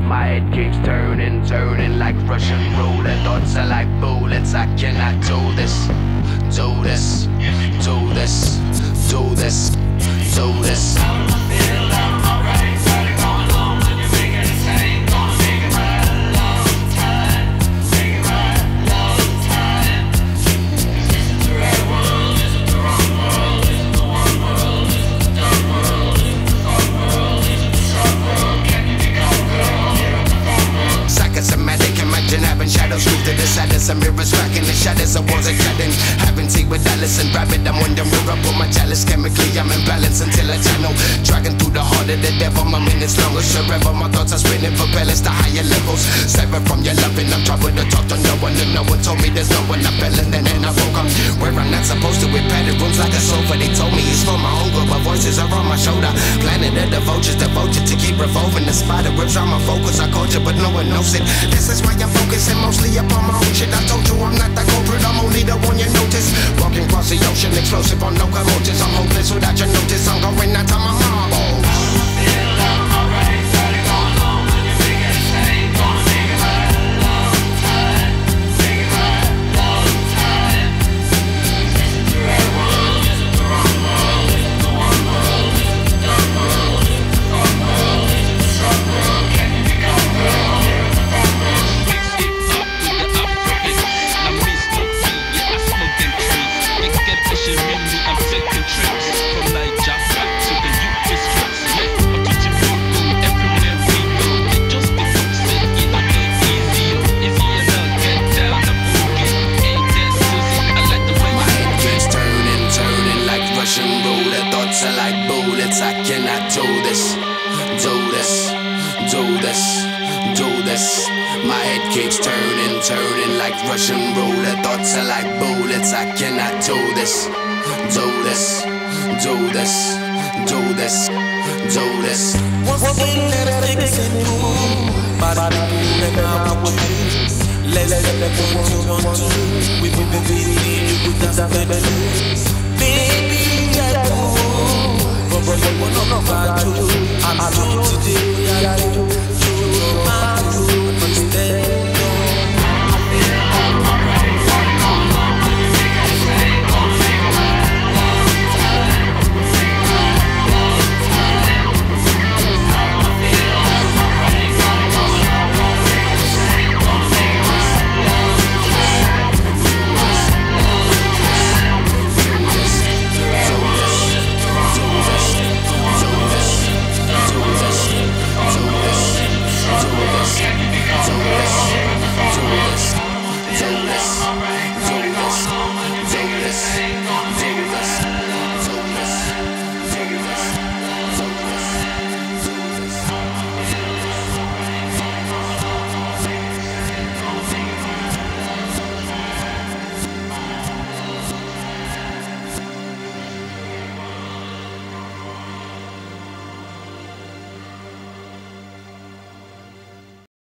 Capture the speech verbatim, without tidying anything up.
My head keeps turning, turning like Russian roulette. Thoughts are like bullets, I cannot do this. Do this, do this, do this, do this. Shadows move to the saddest, some mirrors cracking the shadows of walls are cutting. Having tea with Alice and Rabbit, I'm wondering where I put my chalice. Chemically, I'm in balance until I channel. Dragging through the heart of the devil, my minutes longer. Forever, my thoughts are spinning, propellers to higher levels. Severed from your loving, I'm trying to talk to no one. And no one told me there's no one I fell in, and then I woke up where I'm not supposed to. With padded rooms like a sofa, they told me it's for my own good, but voices are on my shoulder. Planet of the vultures, the vulture to keep revolving. The spider webs on my focus, I called you, but no one knows it. This is why I'm focusing mostly upon my own shit. I told you I'm not the culprit, I'm only the one you notice. Walking across the ocean, explosive on locomotives. I'm hopeless without your notice, I'm going out to my marbles. I cannot do this, do this, do this, do this. My head keeps turning, turning like Russian roulette. Thoughts are like bullets, I cannot do this, do this, do this, do this, do this. Once again, let it fix it, body moving out with me. Let's let the one you want to. We will be beating you with the baby. Baby, just move. But you wanna know about you.